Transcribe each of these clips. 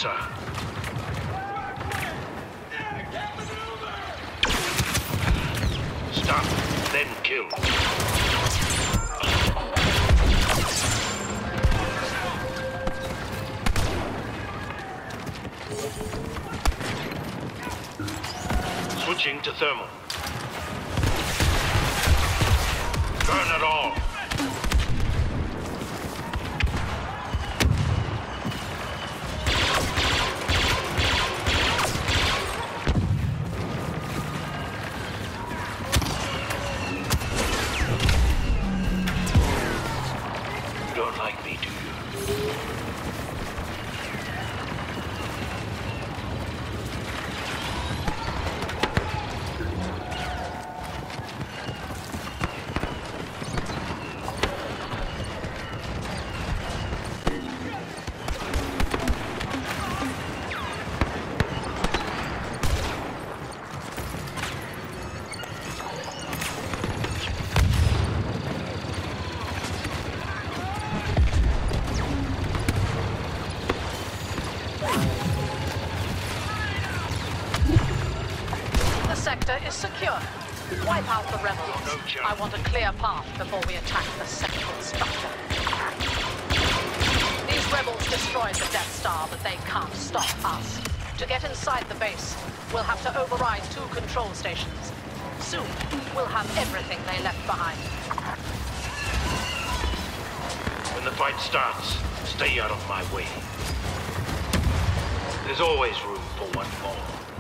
sir. Stun, then kill. Switching to thermal. Burn it all. You don't like me, do you? Sector is secure. Wipe out the rebels. I want a clear path before we attack the central structure. These rebels destroyed the Death Star, but they can't stop us. To get inside the base, we'll have to override 2 control stations. Soon, we'll have everything they left behind. When the fight starts, stay out of my way. There's always room for one more.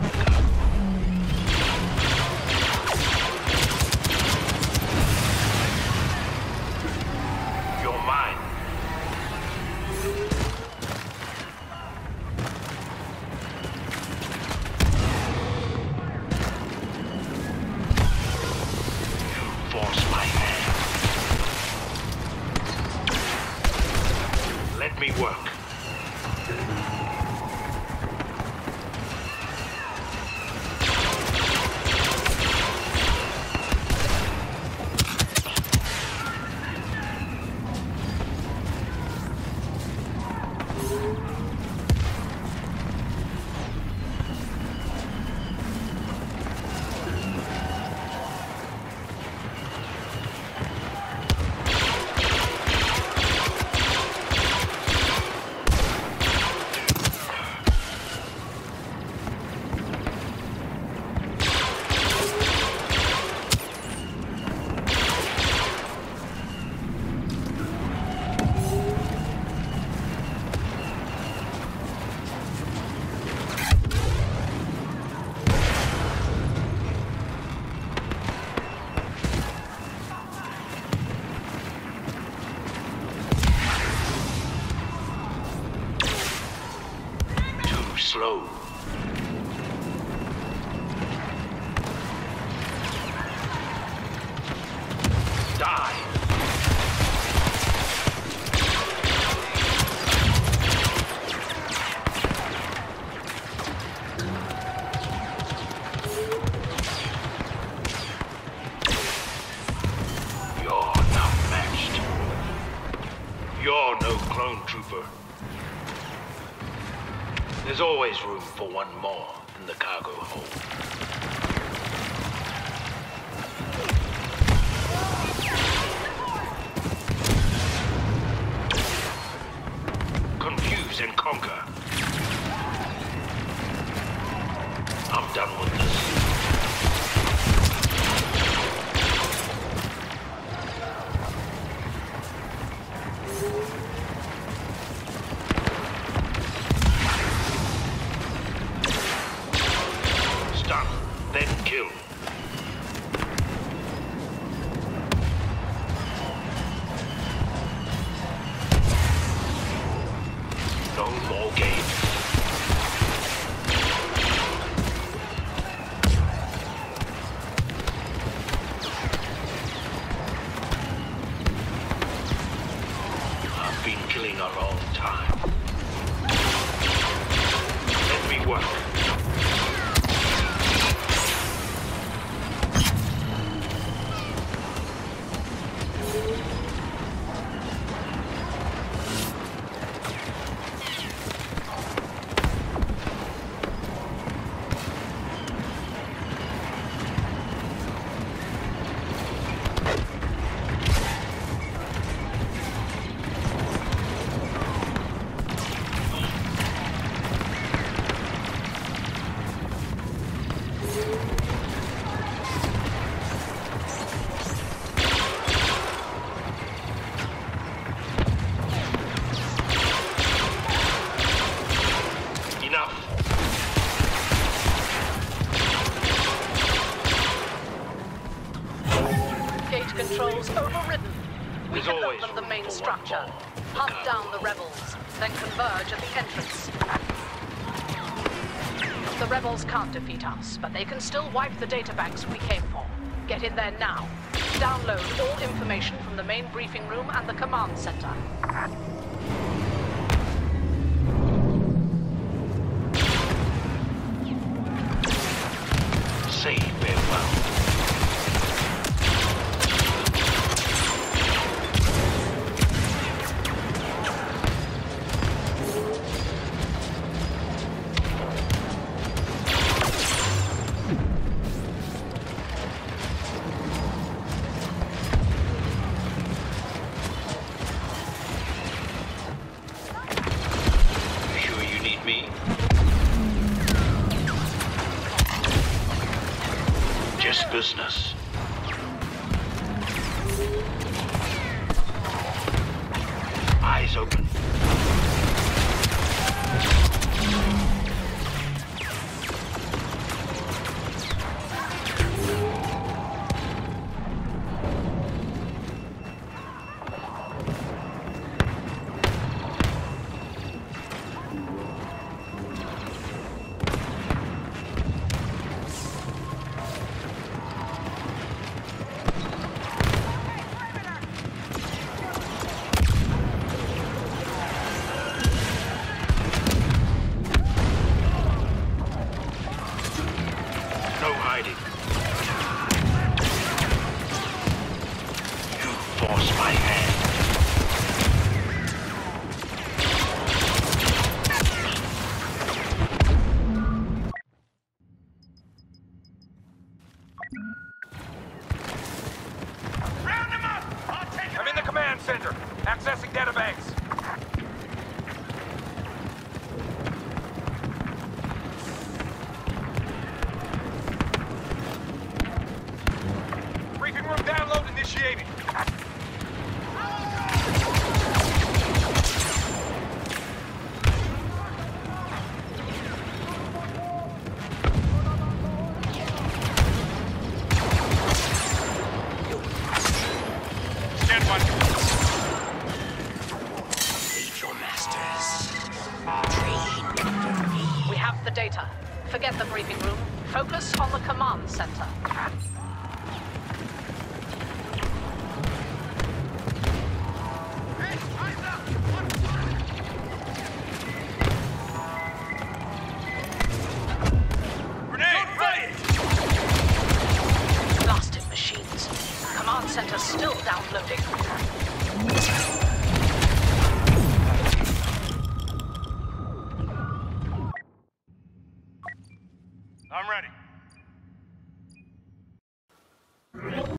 Let me work. Slow. Die. You're not matched. You're no clone trooper. There's always room for one more in the cargo hold. Confuse and conquer. I'm done with this. Then kill. No more games. overridden. We There's can always open the room main for one structure, more. hunt down the rebels, then converge at the entrance. The rebels can't defeat us, but they can still wipe the databanks we came for. Get in there now. Download all information from the main briefing room and the command center. Say farewell. Just business. Eyes open. No hiding. You force my hand. Round them up! I'm in the command center, accessing databanks. Briefing room download initiated. Stand by. Leave your masters. Train under me. We have the data. Forget the briefing room. Focus on the command center. Grenade ready! Blasted machines. Command center still downloading. I'm ready.